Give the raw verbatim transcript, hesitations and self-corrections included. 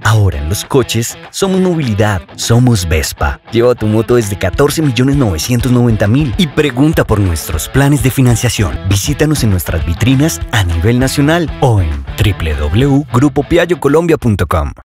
Ahora en los coches, somos movilidad, somos Vespa. Lleva tu moto desde catorce millones novecientos noventa mil y pregunta por nuestros planes de financiación. Visítanos en nuestras vitrinas a nivel nacional o en w w w punto grupo piaggio colombia punto com.